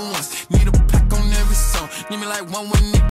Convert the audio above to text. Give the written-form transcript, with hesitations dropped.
once. Need a pack on every song. Need me like one when it